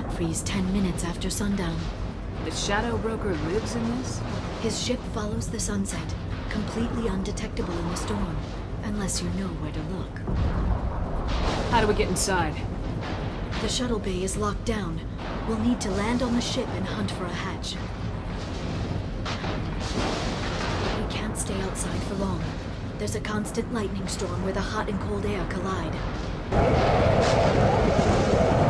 gap freeze 10 minutes after sundown. The Shadow Broker lives in this? His ship follows the sunset, completely undetectable in the storm, unless you know where to look. How do we get inside? The shuttle bay is locked down. We'll need to land on the ship and hunt for a hatch. We can't stay outside for long. There's a constant lightning storm where the hot and cold air collide.